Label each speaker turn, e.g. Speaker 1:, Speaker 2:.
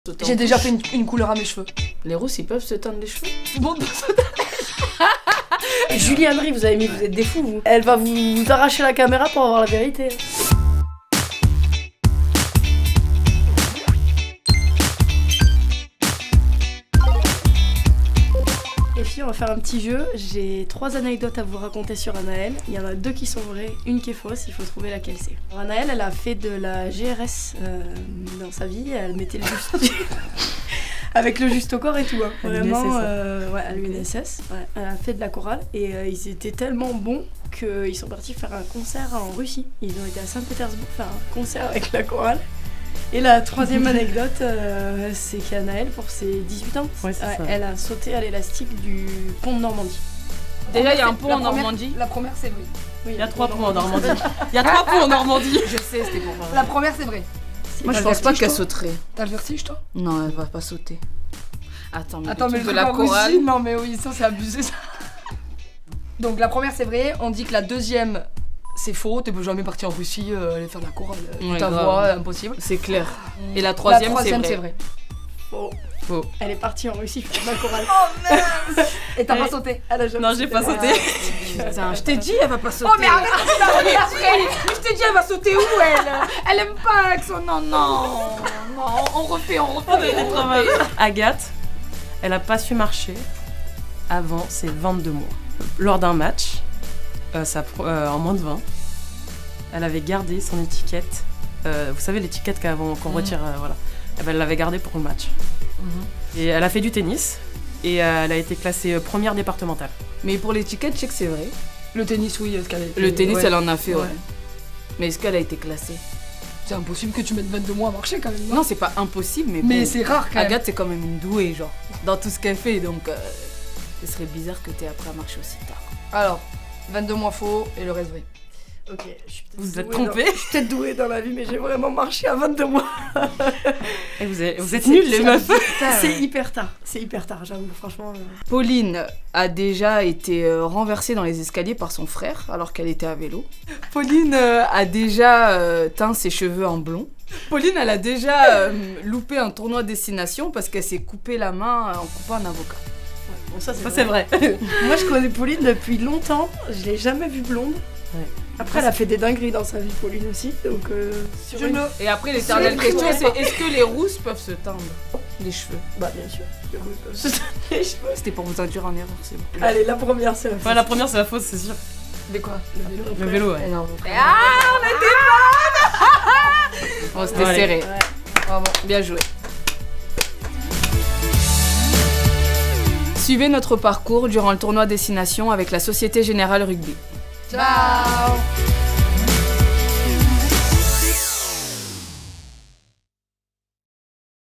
Speaker 1: J'ai déjà fait une couleur à mes cheveux.
Speaker 2: Les rousses, ils peuvent se teindre les cheveux.
Speaker 1: Tout le monde peut se teindre.
Speaker 3: Julie Henry, vous avez mis, vous êtes des fous, vous. Elle va vous arracher la caméra pour avoir la vérité. Les filles, on va faire un petit jeu. J'ai 3 anecdotes à vous raconter sur Anaëlle. Il y en a 2 qui sont vraies, une qui est fausse. Il faut trouver laquelle c'est. Alors, Anaëlle, elle a fait de la GRS dans sa vie. Elle mettait le juste... avec le juste au corps et tout. Hein. Vraiment, ouais, à l'UNSS. Ouais, elle a fait de la chorale et ils étaient tellement bons qu'ils sont partis faire un concert en Russie. Ils ont été à Saint-Pétersbourg faire un concert avec la chorale. Et la 3e anecdote, c'est qu'Anaëlle, pour ses 18 ans, elle a sauté à l'élastique du pont de Normandie.
Speaker 2: Déjà, il y a un pont en Normandie.
Speaker 1: La première, c'est vrai.
Speaker 3: Oui,
Speaker 2: il y a 3 ponts en Normandie. Il y a 3 ponts en Normandie.
Speaker 1: Je sais, c'était pour moi. La première, c'est vrai.
Speaker 2: Moi, je pense pas qu'elle sauterait.
Speaker 1: T'as le vertige, toi?
Speaker 2: Non, elle va pas sauter. Attends, mais
Speaker 1: de
Speaker 2: la chorale.
Speaker 1: Non, mais oui, ça, c'est abusé, ça. Donc, la première, c'est vrai. On dit que la 2e, c'est faux. T'es jamais parti en Russie aller faire de la chorale.
Speaker 2: Ouais,
Speaker 1: ta voix, impossible.
Speaker 2: C'est clair. Et la 3e,
Speaker 1: c'est vrai.
Speaker 3: Faux. Elle est partie en Russie faire de la chorale.
Speaker 1: Oh merde. Et t'as pas sauté?
Speaker 2: Non, j'ai pas sauté.
Speaker 1: Putain, je t'ai dit, elle va pas sauter.
Speaker 2: Oh mais arrête de je t'ai dit, elle va sauter où elle aime pas avec son... Non, on refait.
Speaker 4: Agathe, elle a pas su marcher avant ses 22 mois. Lors d'un match, en moins de 20, elle avait gardé son étiquette. Vous savez l'étiquette qu'on retire, voilà. Elle l'avait gardée pour le match. Et elle a fait du tennis et elle a été classée première départementale.
Speaker 2: Mais pour l'étiquette, je sais que c'est vrai.
Speaker 1: Le tennis, oui.
Speaker 2: Le tennis, elle en a fait, ouais. Mais est-ce qu'elle a été classée?
Speaker 1: C'est impossible que tu mettes 22 mois à marcher quand même.
Speaker 2: Non, c'est pas impossible, mais
Speaker 1: bon, c'est rare quand même.
Speaker 2: Agathe, c'est quand même une douée, genre, dans tout ce qu'elle fait, donc ce serait bizarre que t'aies appris à marcher aussi tard.
Speaker 1: Alors, 22 mois faux et le reste vrai.
Speaker 3: Ok,
Speaker 4: vous êtes trompés.
Speaker 3: Je suis peut-être douée dans la vie, mais j'ai vraiment marché à 22 mois.
Speaker 4: Et vous êtes nuls, les meufs.
Speaker 3: C'est hyper tard, j'avoue, franchement.
Speaker 2: Pauline a déjà été renversée dans les escaliers par son frère alors qu'elle était à vélo. Pauline a déjà teint ses cheveux en blond. Pauline, elle a déjà loupé un tournoi destination parce qu'elle s'est coupé la main en coupant un avocat.
Speaker 3: Bon, ça
Speaker 4: c'est vrai.
Speaker 3: Moi, je connais Pauline depuis longtemps, je l'ai jamais vue blonde.
Speaker 4: Ouais.
Speaker 3: Après, elle a fait des dingueries dans sa vie, Pauline aussi, donc
Speaker 2: Et après, l'éternelle question, c'est est-ce que les rousses peuvent se teindre les cheveux?
Speaker 3: Bah, bien sûr, les rousses peuvent se teindre les cheveux.
Speaker 2: C'était pour vous induire en erreur, c'est bon.
Speaker 3: Allez, la première, c'est la fausse.
Speaker 4: Ouais, la première, c'est la fausse, c'est sûr.
Speaker 1: De quoi?
Speaker 4: Le vélo, ouais.
Speaker 2: Non, on était pas. Bon, c'était serré.
Speaker 3: Ouais.
Speaker 2: Bravo, bien joué. Suivez notre parcours durant le tournoi destination avec la Société Générale Rugby.
Speaker 1: Ciao.